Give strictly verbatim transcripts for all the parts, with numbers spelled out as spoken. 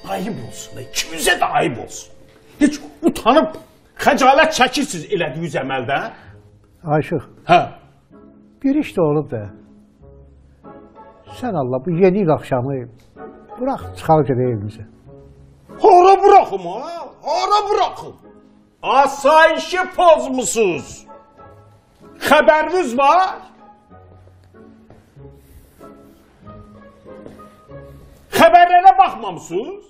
ayıb olsun, ikimizə də ayıb olsun. Heç utanıb, xəcalət çəkirsiniz elədiyiniz əməldən. Aşıq, hə. Bir iş də olub da, sən Allah bu yeni il axşamı bırax, çıxar gedək evimizə. Hara bıraxım ha? Hara bıraxım? Asayişi pozmusunuz. Xəbəriniz var? Xəbərlərə baxmamısınız?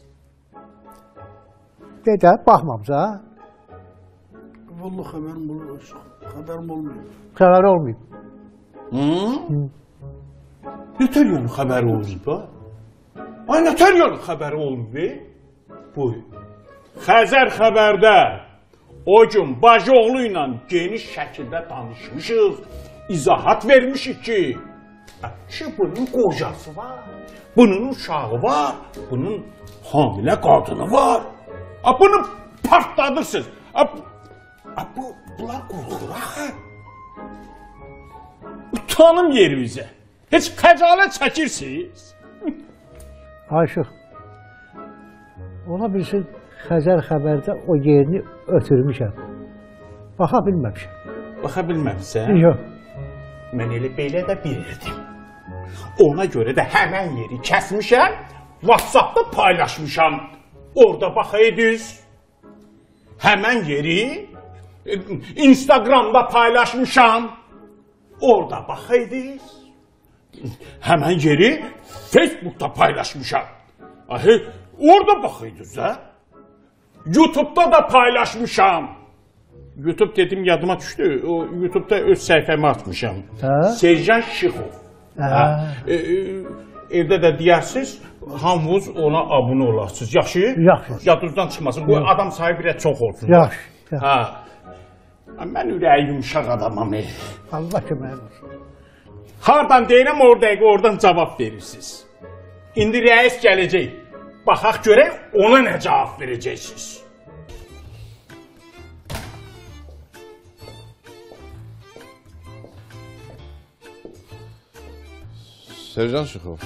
Dedə, baxmamıza. Vallahi xəbərim olur, xəbərim olmuyor. Xəbər olmayıb. Hı? Nətər yolu xəbəri olmayıb ha? Ay, nətər yolu xəbəri olmayıb? Buyur. Xəzər xəbərdə o gün bacıoğlu ilə geniş şəkildə tanışmışıq, izahat vermişik ki, ki bunun qocası var, bunun uşağı var, bunun hamilə qadını var. Bunu partladırsınız. Bu, bunlar qorxur axı. Utanım yerimizə. Heç xəcalət çəkirsiniz. Aşıq, ola bilsin, Xəzər xəbərdə o yerini ötürmüşəm. Baxa bilməmişəm. Baxa bilməmişsən? Yox. Mən elə belə də bilirdim. Ona görə də həmən yeri kəsmişəm, WhatsAppda paylaşmışam. Orada baxaydınız. Həmən yeri Instagramda paylaşmışam. Orada baxaydınız. Həmən yeri Facebookda paylaşmışam. Ahi, orada baxaydınız ha. YouTube'da da paylaşmışam. YouTube dedim yadıma düşdü. O YouTube'da öz səhifəmi atmışam. Hə? Serjan Şıxov. Hə? E, e, evdə də deyərsiniz, hamınız ona abunə olarsınız. Yaxşı? Yaxşı. Yadınızdan çıxmasın. Bu Yaxşı. adam sahibi ilə çox olsun. Yaxşı. Hə. Mən ürəyi yumuşaq adamam. Allah kömək olsun. Hardan deyirəm, orada oradan cavab verirsiniz. İndi rəis gələcək. Baxaq görək, ona nə cavab verəcəksiniz? Serjan Şıxov.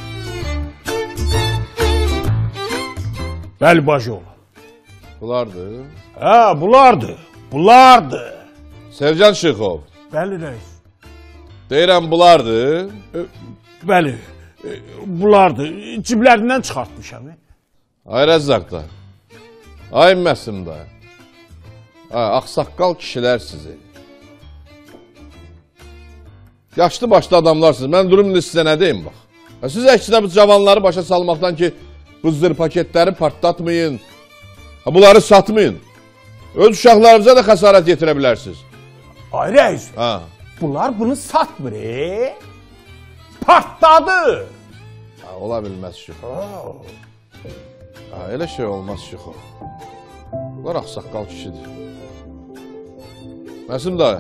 Bəli, bacıoğlu. Bunlardır. Hə, bunlardır. Bunlardır. Serjan Şıxov. Bəli, rəis. Deyirəm, bunlardır. Bəli, bunlardır. Ciblərindən çıxartmışam. Ay Rəzzaq da. Ay Məsim da. Ağsaqqal kişilər sizi. Yaşlı başlı adamlarsınız. Mən durum sizə nə deyim bax. Siz əksinə bu cavanları başa salmaqdan ki, bu zır paketləri partlatmayın. Bunları satmayın. Öz uşaqlarınıza da xəsarət yetirə bilərsiniz. Ay rəis, bunlar bunu satmır, e? Partladı. Ola bilməz Şıxov. Elə şey olmaz Şıxov. Bunlar ağsaqqal kişidir. Məsim dayı.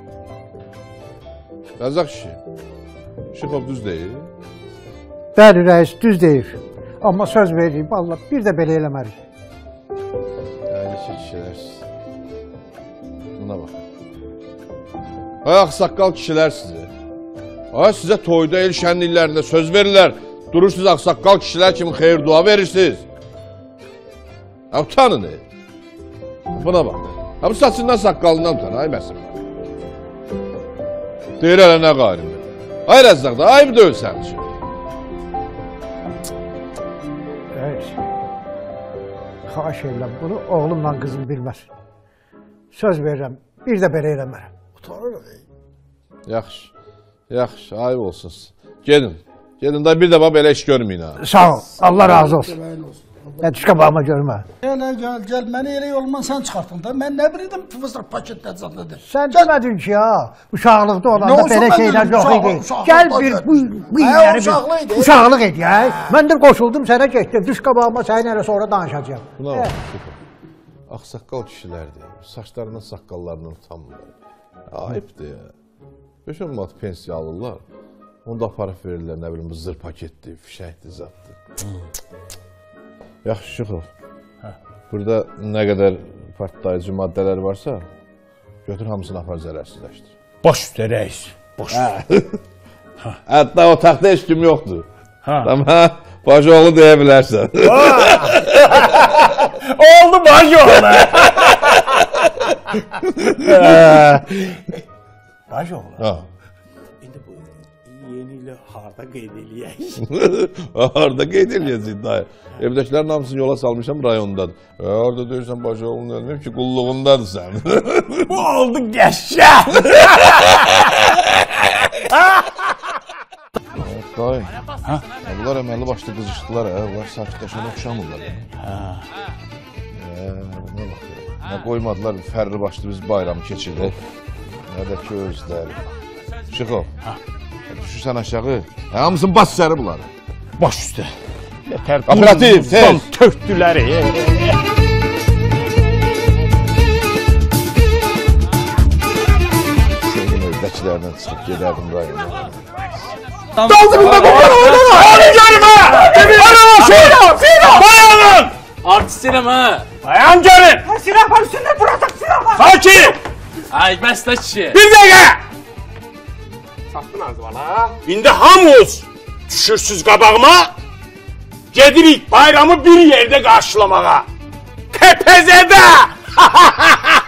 Rəzzaq kişi. Şıxov düz deyil. Bəli, rəis, düz deyir. Amma söz vereyim, Allah, bir də belə eləmərik. Yəni ki, kişilərsiz. Buna bax. Ay, ağsaqqal kişilər sizi. Ay, sizə toyda, el şənliklərində söz verirlər. Durursunuz, ağsaqqal kişilər kimi xeyir dua verirsiniz. Ha, utanın, e. Buna bax. Ha, bu saçından saqqalından utanın, ay Məsim. Deyir hələ nə qayrımdır. Ay Rəzzaq da, ayıb deyil sənin üçün. Rəis, xahiş edirəm, bunu oğlumla qızım bilməsin. Söz verirəm, bir də belə eləmərəm. Utanır ey. Yaxşı, yaxşı, ayıb olsun. Gedin, gedin da bir də belə iş görməyin ha. Sağ ol, Allah razı olsun. Nətişka bağıma görmə. Elə gəl, gəl, məni elə yolundan sən çıxartdın da, mən nə bilirdim fıvızdır paketdə canlıdır. Sən demədin ki ya, uşaqlıqda olanda belə şeylər yox idi. Gəl bir, bu illəri bir uşaqlıq edək. Mən də qoşuldum sənə getdim, düş qabağıma sənin elə sonra danışacağım. Buna bax, ağsaqqal kişilərdir, saçlarından, saqqallarından utanmırlar. Ayıbdır ya. beş on manat pensiya alırlar, onda aparıb verirlər, nə bilim, zır paketdir, fişəkdir, zaddır. Yaxşı, Şıxov. Burada nə qədər partlayıcı maddələr varsa, götür hamısını apar zərərsizləşdir. Baş üstə rəis, baş üstə. Hətta otaqda heç kim yoxdur. Bajoğlu deyə bilərsən. Oldu Bajoğlu. Bajoğlu. Ha. İndi bu yeni ilə harda qeyd eləyək? Harda qeyd eləyəcək dayı. Evdəkilərin hamısını yola salmışam rayondadır. E, orada deyirsən Bajoğlu'nun ölməyib ki, qulluğundadır sən. Bu oldu qəşşək. Dayı, bunlar əməlli başlı qızışdılar, onlar sakitləşən oxşamırlar. Buna bax, nə qoymadılar, fərri başlı biz bayramı keçirdik. Nə də ki özləri. Şıxov, düşürsən aşağı, hamısın bas səri bunları. Baş üstə. Operativ, tez. Töktülər. Senin evdəkilərdən çıxıb gedərdim rayona. Daldı bunda qoyar oğlana! Hadi gəlmə! Hadi Fira! Fira! Dayanın! Artistim ha. Dayan gelin! Silah var üstünde bıraktık silah var. Sakin! Ay bəsdə kişi. Bir dəqiqə! Çatdın az bana. İndi hamınız düşürsüz qabağıma. Gedirik bayramı bir yerdə qarşılamağa. Tepezədə!